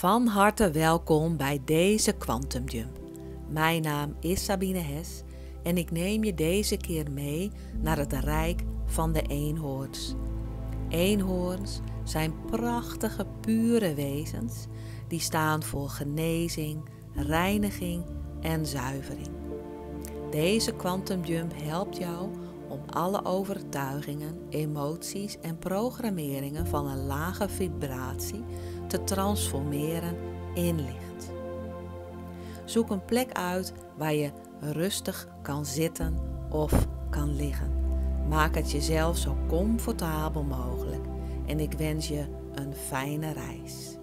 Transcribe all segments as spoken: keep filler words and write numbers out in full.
Van harte welkom bij deze Quantum Jump. Mijn naam is Sabine Hes en ik neem je deze keer mee naar het rijk van de eenhoorns. Eenhoorns zijn prachtige, pure wezens die staan voor genezing, reiniging en zuivering. Deze Quantum Jump helpt jou om alle overtuigingen, emoties en programmeringen van een lage vibratie te transformeren in licht. Zoek een plek uit waar je rustig kan zitten of kan liggen. Maak het jezelf zo comfortabel mogelijk en ik wens je een fijne reis.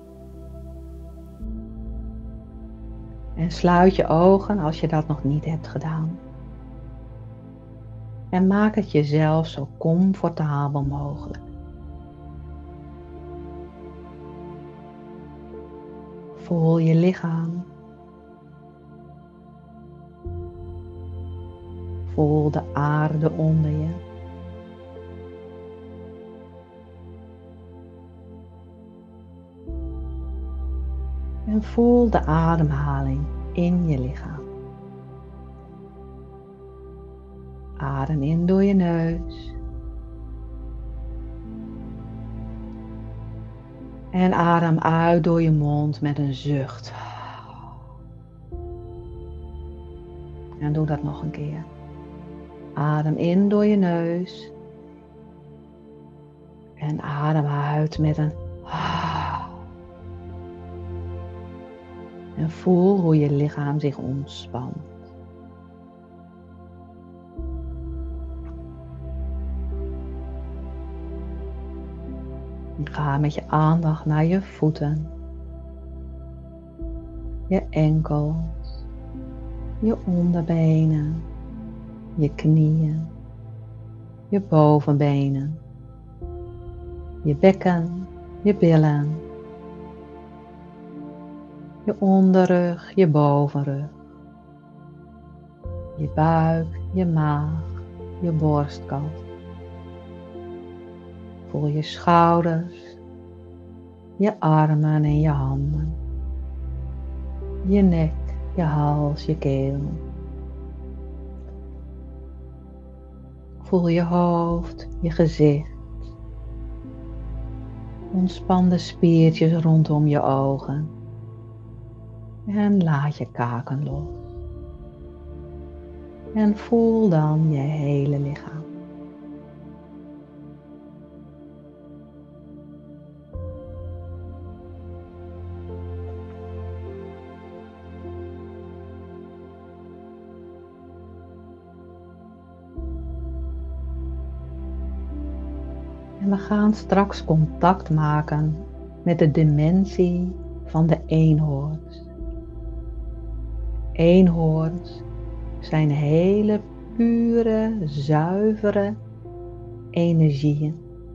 En sluit je ogen als je dat nog niet hebt gedaan. En maak het jezelf zo comfortabel mogelijk. Voel je lichaam. Voel de aarde onder je. En voel de ademhaling in je lichaam. Adem in door je neus. En adem uit door je mond met een zucht. En doe dat nog een keer. Adem in door je neus. En adem uit met een. En voel hoe je lichaam zich ontspant. Ga met je aandacht naar je voeten, je enkels, je onderbenen, je knieën, je bovenbenen, je bekken, je billen, je onderrug, je bovenrug, je buik, je maag, je borstkas. Voel je schouders, je armen en je handen, je nek, je hals, je keel. Voel je hoofd, je gezicht. Ontspan de spiertjes rondom je ogen en laat je kaken los. En voel dan je hele lichaam. En we gaan straks contact maken met de dimensie van de eenhoorns. Eenhoorns zijn hele pure, zuivere energieën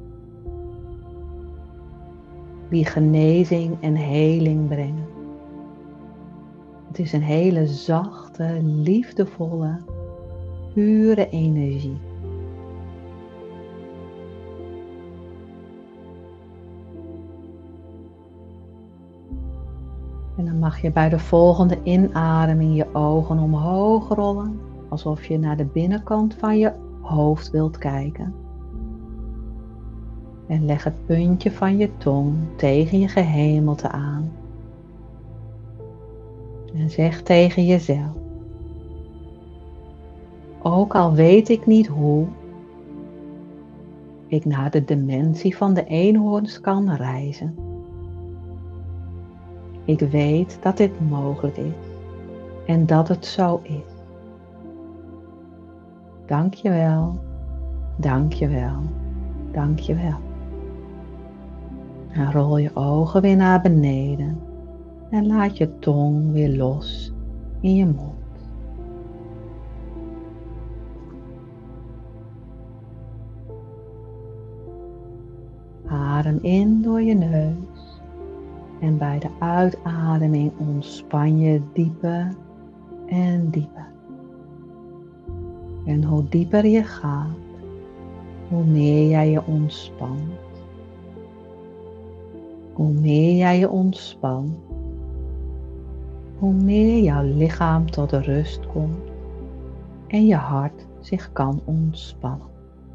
die genezing en heling brengen. Het is een hele zachte, liefdevolle, pure energie. En dan mag je bij de volgende inademing je ogen omhoog rollen, alsof je naar de binnenkant van je hoofd wilt kijken. En leg het puntje van je tong tegen je gehemelte aan. En zeg tegen jezelf: ook al weet ik niet hoe, ik naar de dimensie van de eenhoorns kan reizen. Ik weet dat dit mogelijk is en dat het zo is. Dank je wel, dank je wel, dank je wel. En rol je ogen weer naar beneden en laat je tong weer los in je mond. Adem in door je neus. En bij de uitademing ontspan je dieper en dieper. En hoe dieper je gaat, hoe meer jij je ontspant. Hoe meer jij je ontspant, hoe meer jouw lichaam tot rust komt en je hart zich kan ontspannen.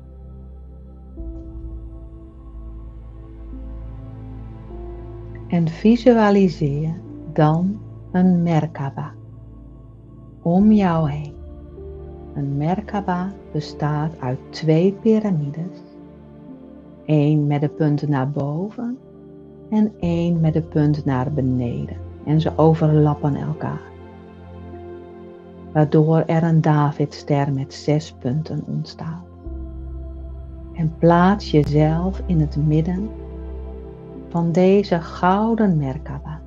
En visualiseer dan een Merkaba om jou heen. Een Merkaba bestaat uit twee piramides, één met de punt naar boven en één met de punt naar beneden. En ze overlappen elkaar, waardoor er een Davidster met zes punten ontstaat. En plaats jezelf in het midden van deze gouden Merkaba.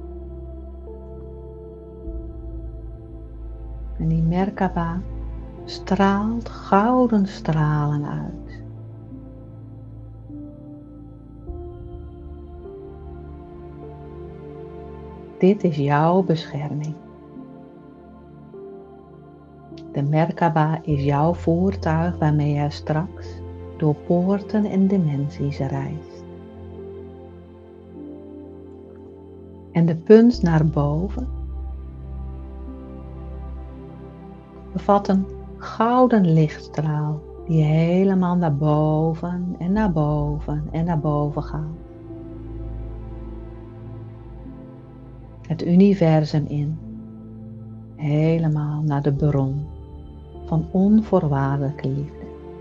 En die Merkaba straalt gouden stralen uit. Dit is jouw bescherming. De Merkaba is jouw voertuig waarmee je straks door poorten en dimensies reist. En de punt naar boven bevat een gouden lichtstraal die helemaal naar boven en naar boven en naar boven gaat. Het universum in, helemaal naar de bron van onvoorwaardelijke liefde.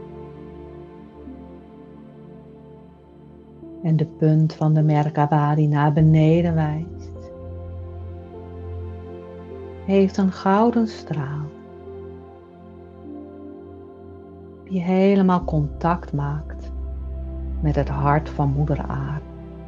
En de punt van de Merkaba die naar beneden wijst, heeft een gouden straal die helemaal contact maakt met het hart van Moeder Aarde.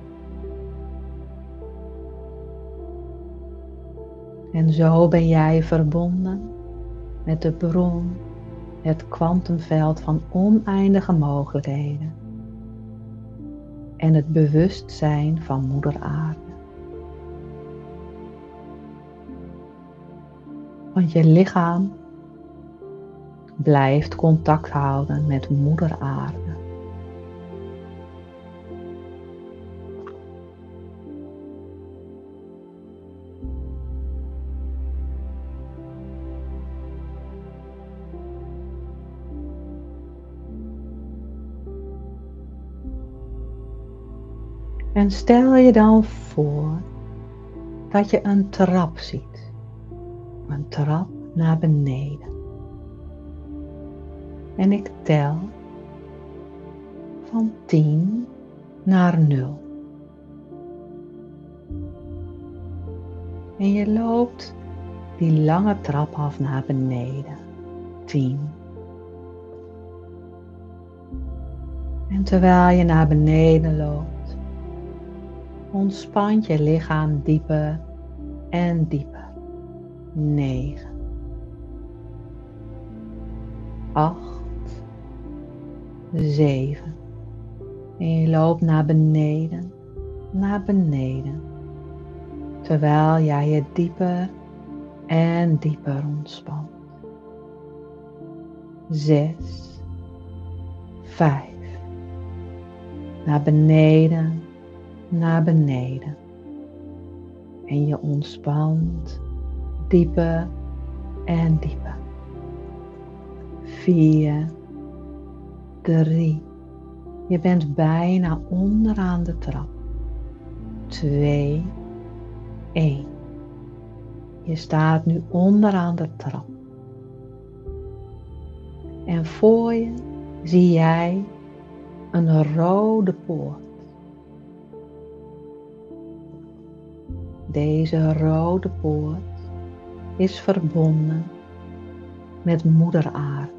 En zo ben jij verbonden met de bron, het kwantumveld van oneindige mogelijkheden en het bewustzijn van Moeder Aarde. Want je lichaam blijft contact houden met Moeder Aarde. En stel je dan voor dat je een trap ziet. Een trap naar beneden. En ik tel van tien naar nul. En je loopt die lange trap af naar beneden. tien. En terwijl je naar beneden loopt, ontspant je lichaam dieper en dieper. negen. acht. zeven. En je loopt naar beneden, naar beneden. Terwijl jij je dieper en dieper ontspant. zes. vijf. Naar beneden, naar beneden. En je ontspant dieper en dieper. vier. drie. Je bent bijna onderaan de trap. twee. één. Je staat nu onderaan de trap. En voor je zie jij een rode poort. Deze rode poort is verbonden met Moeder Aarde.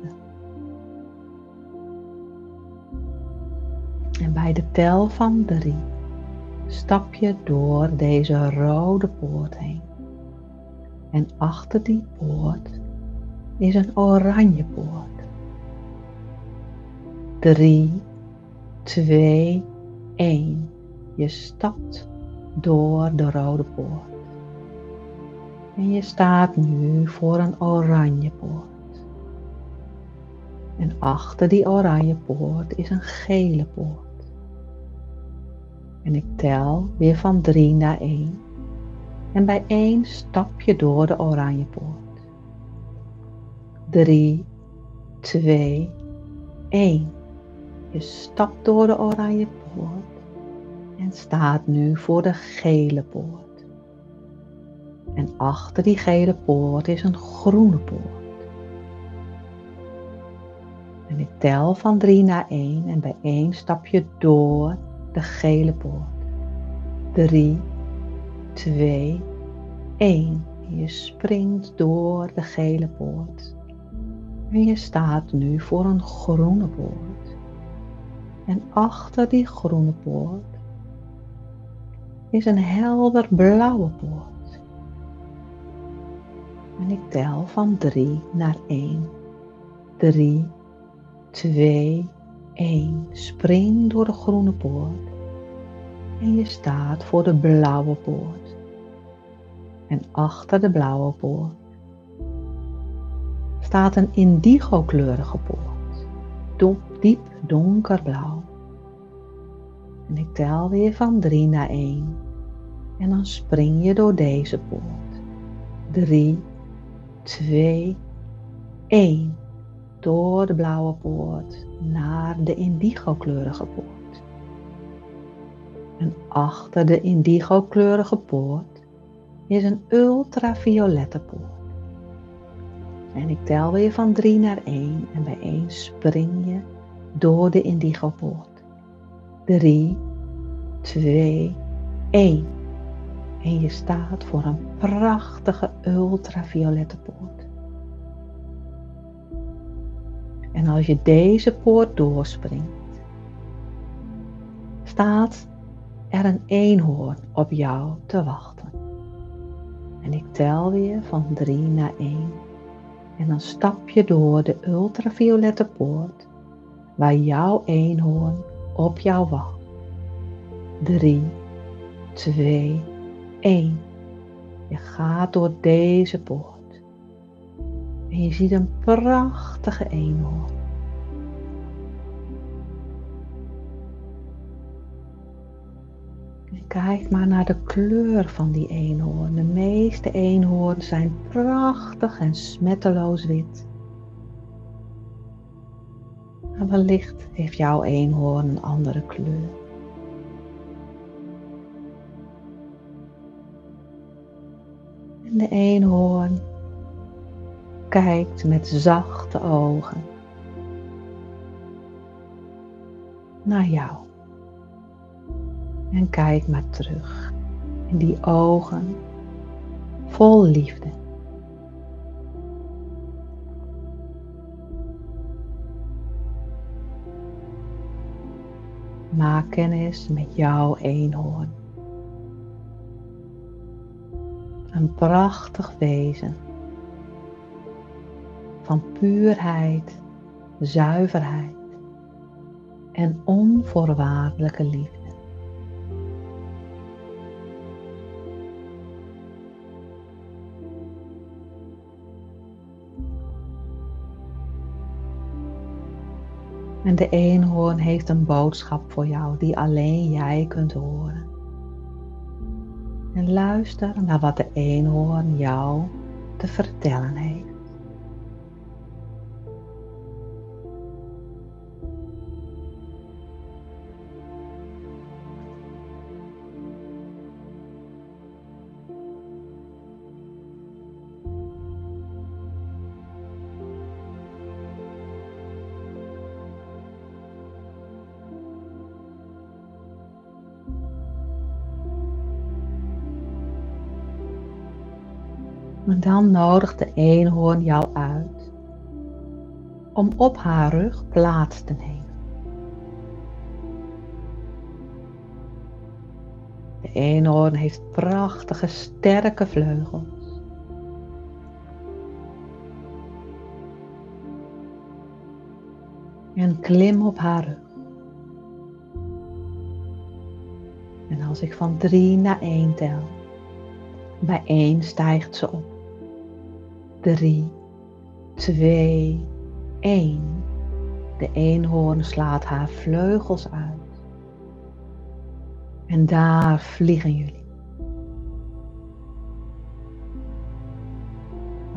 En bij de tel van drie stap je door deze rode poort heen. En achter die poort is een oranje poort. drie, twee, één. Je stapt door de rode poort. En je staat nu voor een oranje poort. En achter die oranje poort is een gele poort. En ik tel weer van drie naar één. En bij één stap je door de oranje poort. Drie, twee, één. Je stapt door de oranje poort en staat nu voor de gele poort. En achter die gele poort is een groene poort. En ik tel van drie naar één en bij één stap je door de gele poort. Drie, twee, één. Je springt door de gele poort. En je staat nu voor een groene poort. En achter die groene poort is een helder blauwe poort. En ik tel van drie naar één. Drie, twee, één. Spring door de groene poort. En je staat voor de blauwe poort. En achter de blauwe poort staat een indigo-kleurige poort. Diep, diep donkerblauw. En ik tel weer van drie naar één. En dan spring je door deze poort. Drie, twee, één. Door de blauwe poort naar de indigo-kleurige poort. En achter de indigo-kleurige poort is een ultraviolette poort. En ik tel weer van drie naar één en bij één spring je door de indigo poort. Drie, twee, één. En je staat voor een prachtige ultraviolette poort. En als je deze poort doorspringt, staat er een eenhoorn op jou te wachten. En ik tel weer van drie naar één. En dan stap je door de ultraviolette poort waar jouw eenhoorn op jou wacht. Drie, twee, één. Je gaat door deze poort. En je ziet een prachtige eenhoorn. Kijk maar naar de kleur van die eenhoorn. De meeste eenhoorns zijn prachtig en smetteloos wit. Maar wellicht heeft jouw eenhoorn een andere kleur. En de eenhoorn kijkt met zachte ogen naar jou. En kijk maar terug in die ogen vol liefde. Maak kennis met jouw eenhoorn. Een prachtig wezen van puurheid, zuiverheid en onvoorwaardelijke liefde. En de eenhoorn heeft een boodschap voor jou die alleen jij kunt horen. En luister naar wat de eenhoorn jou te vertellen heeft. En dan nodigt de eenhoorn jou uit om op haar rug plaats te nemen. De eenhoorn heeft prachtige, sterke vleugels. En klim op haar rug. En als ik van drie naar één tel, bij één stijgt ze op. Drie, twee, één. De eenhoorn slaat haar vleugels uit. En daar vliegen jullie.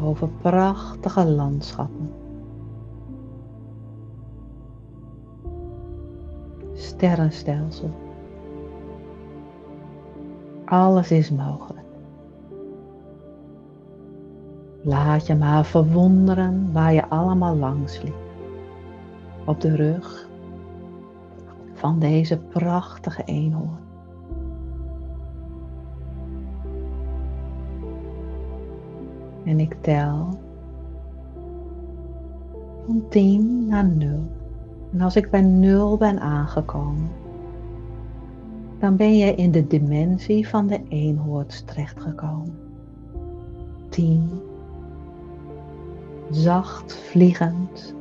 over prachtige landschappen, sterrenstelsel. Alles is mogelijk. Laat je maar verwonderen waar je allemaal langs liep. Op de rug van deze prachtige eenhoorn. En ik tel van tien naar nul. En als ik bij nul ben aangekomen, dan ben je in de dimensie van de eenhoorns terechtgekomen. tien. Zacht vliegend.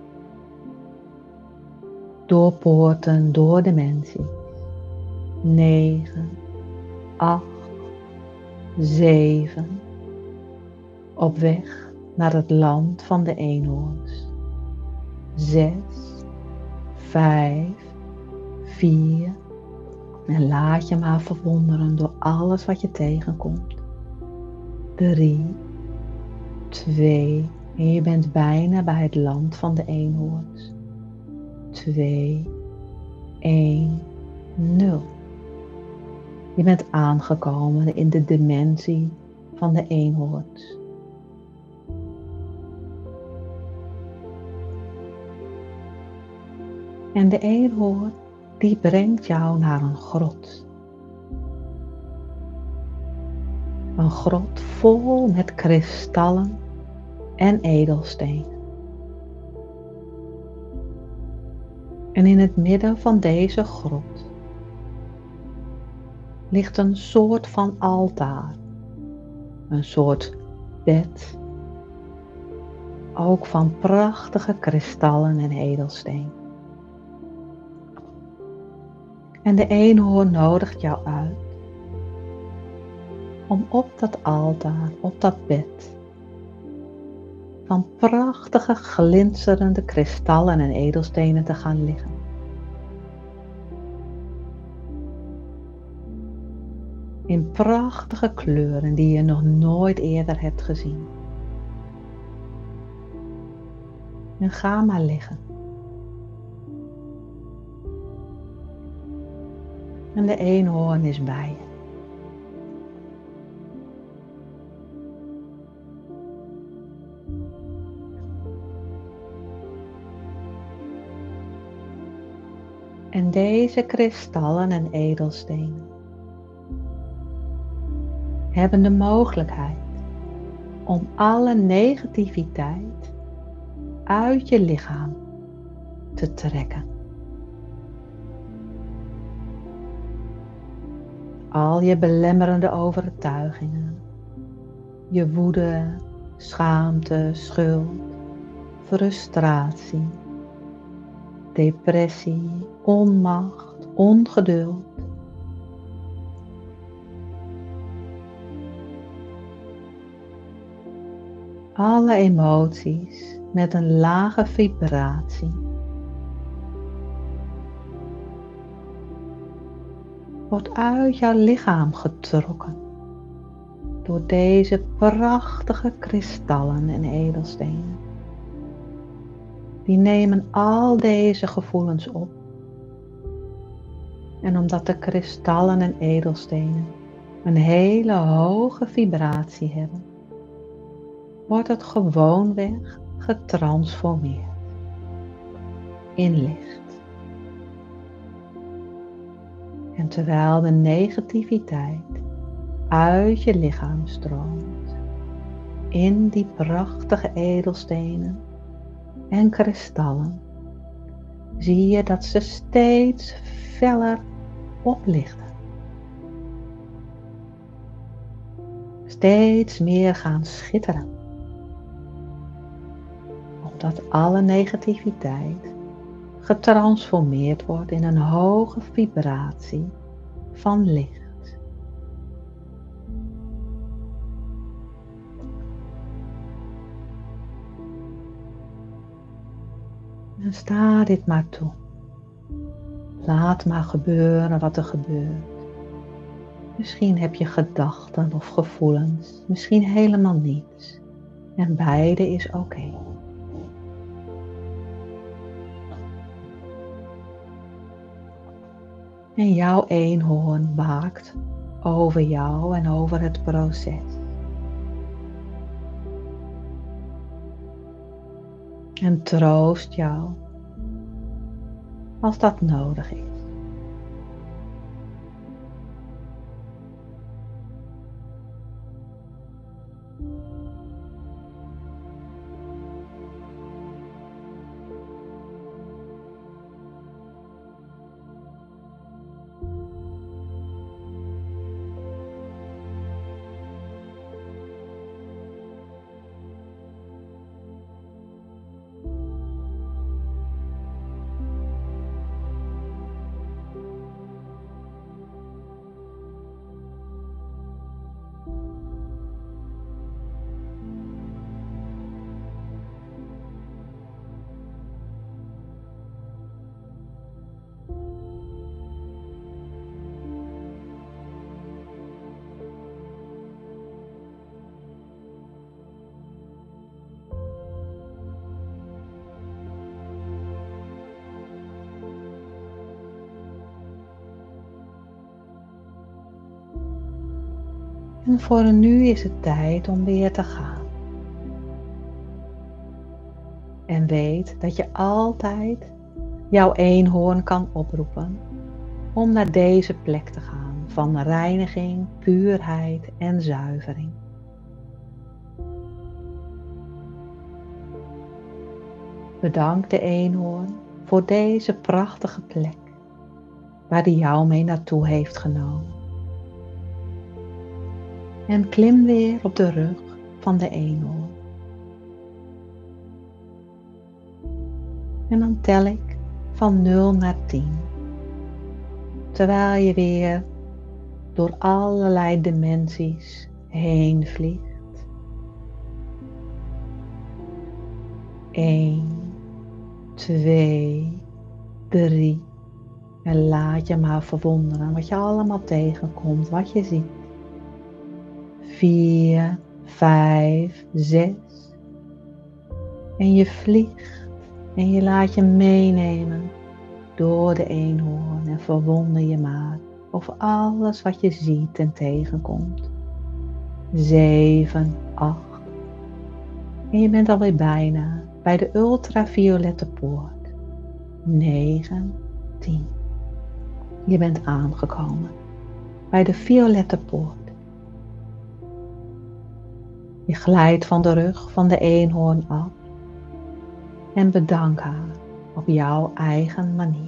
Door poorten, door dimensies. negen, acht, zeven. Op weg naar het land van de eenhoorns. zes, vijf, vier. En laat je maar verwonderen door alles wat je tegenkomt. drie, twee. En je bent bijna bij het land van de eenhoorns. twee, één, nul. Je bent aangekomen in de dimensie van de eenhoorns. En de eenhoorn die brengt jou naar een grot. Een grot vol met kristallen en edelstenen. En in het midden van deze grot ligt een soort van altaar. Een soort bed. Ook van prachtige kristallen en edelstenen. En de eenhoorn nodigt jou uit om op dat altaar, op dat bed, van prachtige glinsterende kristallen en edelstenen te gaan liggen. In prachtige kleuren die je nog nooit eerder hebt gezien. En ga maar liggen. En de eenhoorn is bij je. En deze kristallen en edelstenen hebben de mogelijkheid om alle negativiteit uit je lichaam te trekken. Al je belemmerende overtuigingen, je woede, schaamte, schuld, frustratie, depressie, onmacht, ongeduld. Alle emoties met een lage vibratie. Wordt uit jouw lichaam getrokken door deze prachtige kristallen en edelstenen. Die nemen al deze gevoelens op. En omdat de kristallen en edelstenen een hele hoge vibratie hebben, wordt het gewoonweg getransformeerd in licht. En terwijl de negativiteit uit je lichaam stroomt, in die prachtige edelstenen en kristallen, zie je dat ze steeds feller oplichten. Steeds meer gaan schitteren. Omdat alle negativiteit getransformeerd wordt in een hoge vibratie van licht. En sta dit maar toe. Laat maar gebeuren wat er gebeurt. Misschien heb je gedachten of gevoelens, misschien helemaal niets. En beide is oké. En jouw eenhoorn waakt over jou en over het proces. En troost jou als dat nodig is. En voor nu is het tijd om weer te gaan. En weet dat je altijd jouw eenhoorn kan oproepen om naar deze plek te gaan van reiniging, puurheid en zuivering. Bedank de eenhoorn voor deze prachtige plek waar die jou mee naartoe heeft genomen. En klim weer op de rug van de eenhoorn. En dan tel ik van nul naar tien. Terwijl je weer door allerlei dimensies heen vliegt. één, twee, drie. En laat je maar verwonderen wat je allemaal tegenkomt, wat je ziet. vier, vijf, zes. En je vliegt en je laat je meenemen door de eenhoorn en verwonder je maar over alles wat je ziet en tegenkomt. zeven, acht. En je bent alweer bijna bij de ultraviolette poort. negen, tien. Je bent aangekomen bij de violette poort. Je glijdt van de rug van de eenhoorn af en bedank haar op jouw eigen manier.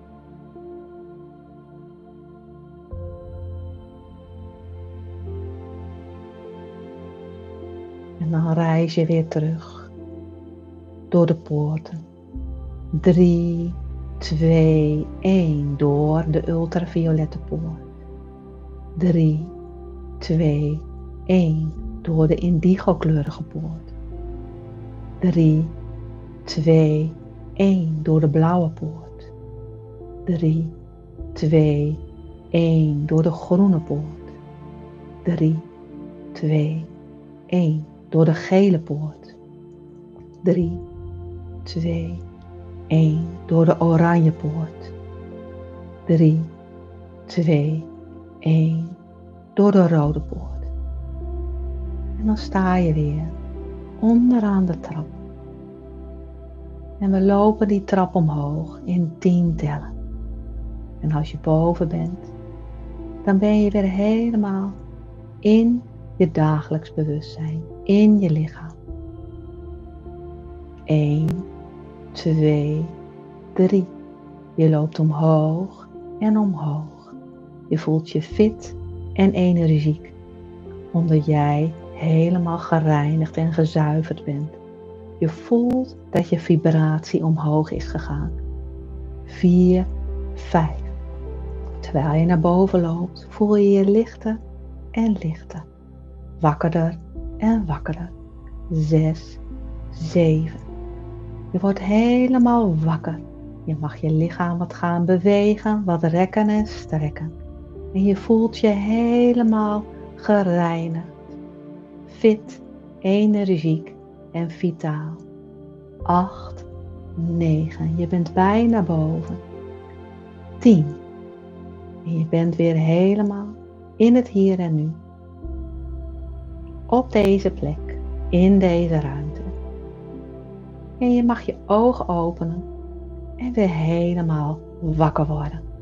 En dan reis je weer terug door de poorten. drie, twee, één door de ultraviolette poort. drie, twee, één door de indigokleurige poort. drie, twee, één door de blauwe poort. drie, twee, één door de groene poort. drie, twee, één door de gele poort. drie, twee, één door de oranje poort. drie, twee, één door de rode poort. En dan sta je weer onderaan de trap. En we lopen die trap omhoog in tien tellen. En als je boven bent, dan ben je weer helemaal in je dagelijks bewustzijn, in je lichaam. één, twee, drie. Je loopt omhoog en omhoog. Je voelt je fit en energiek, omdat jij helemaal gereinigd en gezuiverd bent. Je voelt dat je vibratie omhoog is gegaan. vier, vijf. Terwijl je naar boven loopt, voel je je lichter en lichter. Wakkerder en wakkerder. zes, zeven. Je wordt helemaal wakker. Je mag je lichaam wat gaan bewegen, wat rekken en strekken. En je voelt je helemaal gereinigd, fit, energiek en vitaal. acht, negen, je bent bijna boven. tien, en je bent weer helemaal in het hier en nu. Op deze plek, in deze ruimte. En je mag je ogen openen en weer helemaal wakker worden.